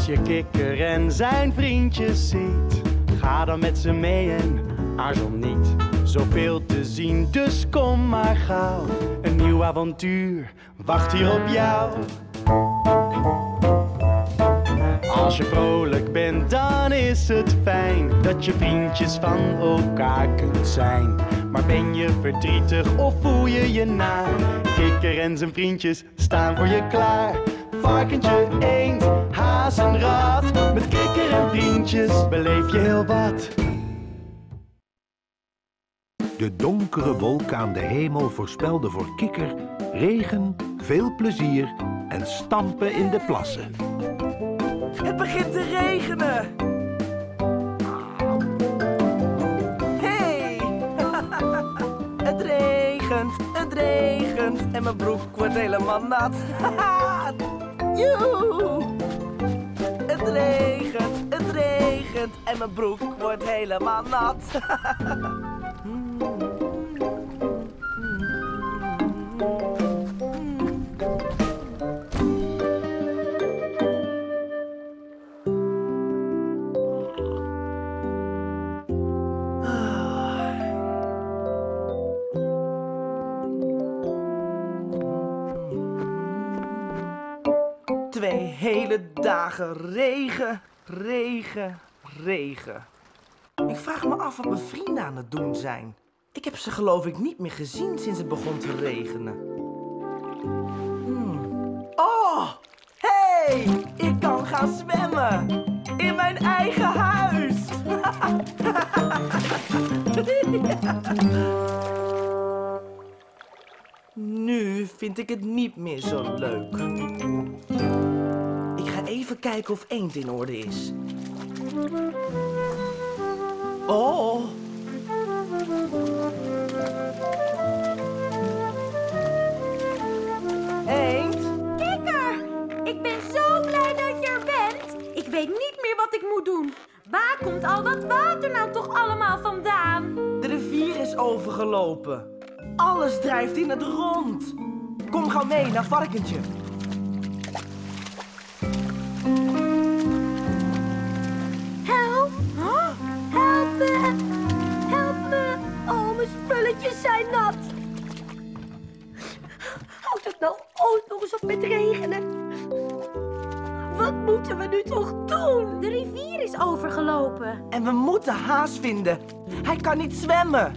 je Kikker en zijn vriendjes ziet, ga dan met ze mee en aarzel niet. Zoveel te zien, dus kom maar gauw. Een nieuw avontuur wacht hier op jou. Als je vrolijk bent, dan is het fijn dat je vriendjes van elkaar kunt zijn. Maar ben je verdrietig of voel je je naar? Kikker en zijn vriendjes staan voor je klaar. Varkentje, eend, haas en rat. Met Kikker en vriendjes beleef je heel wat. De donkere wolken aan de hemel voorspelden voor Kikker regen, veel plezier en stampen in de plassen. Het begint te regenen. Hey! Het regent en mijn broek wordt helemaal nat. Joehoe! Het regent en mijn broek wordt helemaal nat. 2 hele dagen regen. Ik vraag me af wat mijn vrienden aan het doen zijn. Ik heb ze geloof ik niet meer gezien sinds het begon te regenen. Oh, hey! Ik kan gaan zwemmen! In mijn eigen huis! Nu vind ik het niet meer zo leuk. Ik ga even kijken of Eend in orde is. Oh! Eend? Kikker! Ik ben zo blij dat je er bent. Ik weet niet meer wat ik moet doen. Waar komt al dat water nou toch allemaal vandaan? De rivier is overgelopen. Alles drijft in het rond. Kom gauw mee naar Varkentje. Help! Help me! Help me! Oh, mijn spulletjes zijn nat. Houdt het nou ooit nog eens op met regenen? Wat moeten we nu toch doen? De rivier is overgelopen. En we moeten Haas vinden. Hij kan niet zwemmen.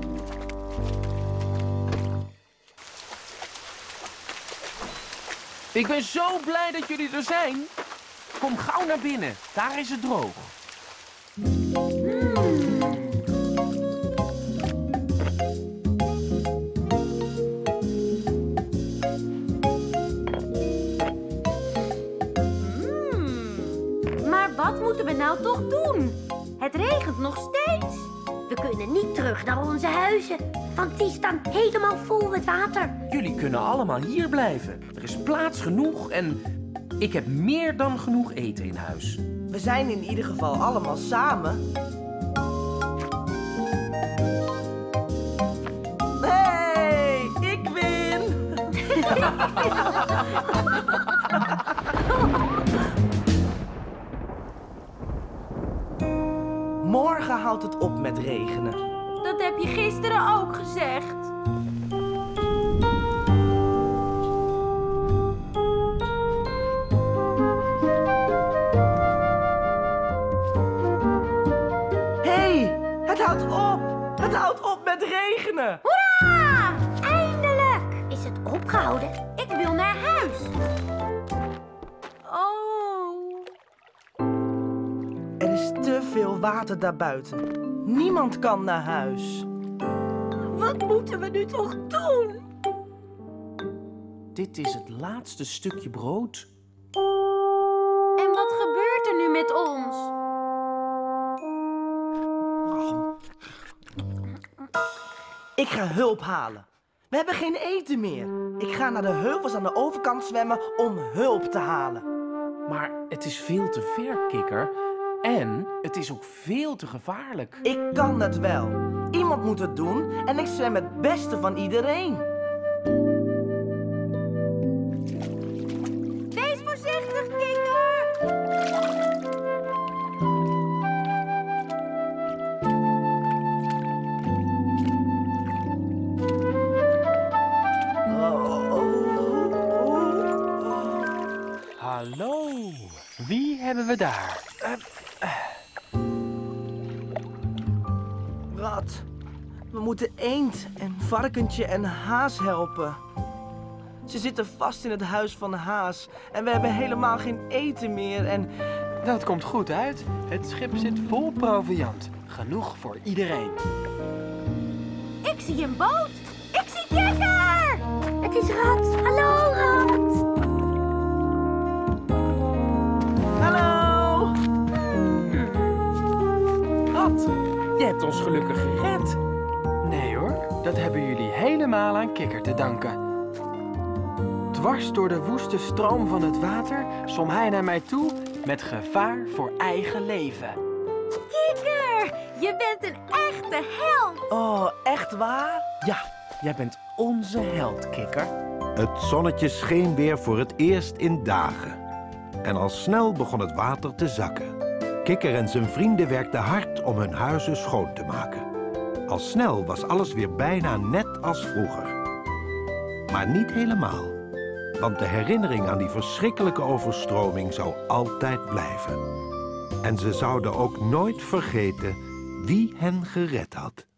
Ik ben zo blij dat jullie er zijn. Kom gauw naar binnen. Daar is het droog. Maar wat moeten we nou toch doen? Het regent nog steeds. We kunnen niet terug naar onze huizen, want die staan helemaal vol met water. Jullie kunnen allemaal hier blijven. Er is plaats genoeg en ik heb meer dan genoeg eten in huis. We zijn in ieder geval allemaal samen. Hey, ik win! Morgen houdt het op met regenen. Dat heb je gisteren ook gezegd. Hé, het houdt op! Het houdt op met regenen! Hoera! Eindelijk! Is het opgehouden? Ik wil naar huis. Oh. Er is te veel water daarbuiten. Niemand kan naar huis. Wat moeten we nu toch doen? Dit is het laatste stukje brood. En wat gebeurt er nu met ons? Ik ga hulp halen. We hebben geen eten meer. Ik ga naar de heuvels aan de overkant zwemmen om hulp te halen. Maar het is veel te ver, Kikker. En het is ook veel te gevaarlijk. Ik kan het wel. Iemand moet het doen en ik zwem het beste van iedereen. Wees voorzichtig, Kikker! hebben we daar? Rat, we moeten eend en varkentje en haas helpen. Ze zitten vast in het huis van de haas en we hebben helemaal geen eten meer en... Dat komt goed uit. Het schip zit vol proviand. Genoeg voor iedereen. Ik zie een boot. Ik zie Kikker! Het is Rat. Hallo, Rat. Hallo! Rat, je hebt ons gelukkig gered. Nee hoor, dat hebben jullie helemaal aan Kikker te danken. Dwars door de woeste stroom van het water zwom hij naar mij toe met gevaar voor eigen leven. Kikker, je bent een echte held. Oh, echt waar? Ja, jij bent onze held, Kikker. Het zonnetje scheen weer voor het eerst in dagen. En al snel begon het water te zakken. Kikker en zijn vrienden werkten hard om hun huizen schoon te maken. Al snel was alles weer bijna net als vroeger. Maar niet helemaal. Want de herinnering aan die verschrikkelijke overstroming zou altijd blijven. En ze zouden ook nooit vergeten wie hen gered had.